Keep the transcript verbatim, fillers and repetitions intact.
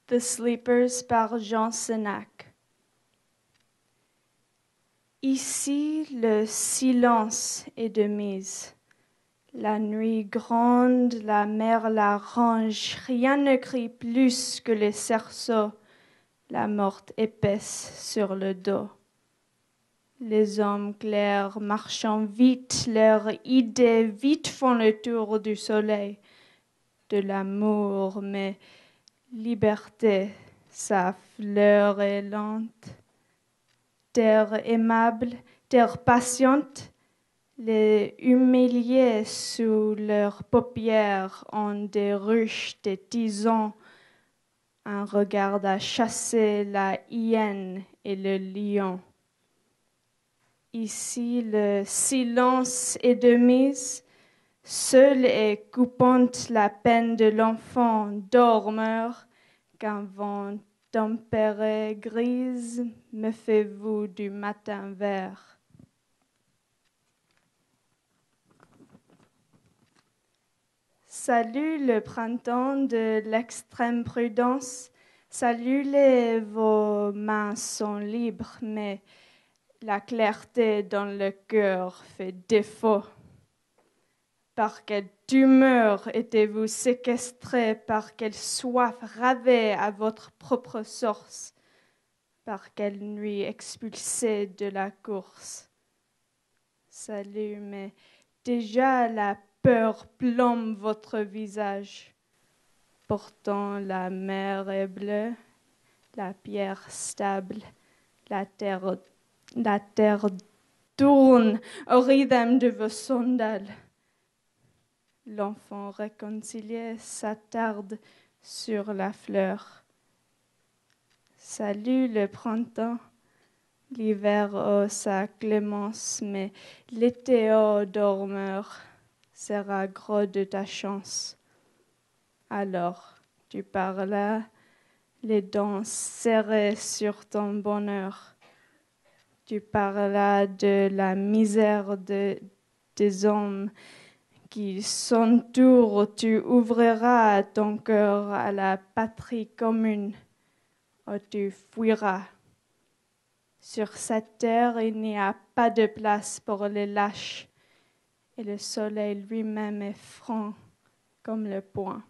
The Sleepers par Jean Sénac. Ici, le silence est de mise. La nuit gronde, la mer la ronge. Rien ne crie plus que les cerceaux, la morte épaisse sur le dos. Les hommes clairs marchant vite, leurs idées vite font le tour du soleil, de l'amour, mais liberté, sa fleur est lente. Terre aimable, terre patiente, les humiliés sous leurs paupières ont des ruches, des tisons, un regard à chasser la hyène et le lion. Ici, le silence est de mise, seule et coupante la peine de l'enfant dormeur qu'un vent tempéré grise me fait vous du matin vert. Salut le printemps de l'extrême prudence, salut-les, vos mains sont libres, mais la clarté dans le cœur fait défaut. Par quelle tumeur étiez-vous séquestrés, par quelle soif ravée à votre propre source, par quelle nuit expulsée de la course. Salut, mais déjà la peur plombe votre visage. Pourtant la mer est bleue, la pierre stable, la terre, la terre tourne au rythme de vos sandales. L'enfant réconcilié s'attarde sur la fleur. Salut le printemps, l'hiver ô sa clémence, mais l'été ô dormeur sera gros de ta chance. Alors tu parlas, les dents serrées sur ton bonheur. Tu parlas de la misère de, des hommes qui s'entourent, tu ouvriras ton cœur à la patrie commune, où tu fuiras. Sur cette terre, il n'y a pas de place pour les lâches, et le soleil lui-même est franc comme le poing.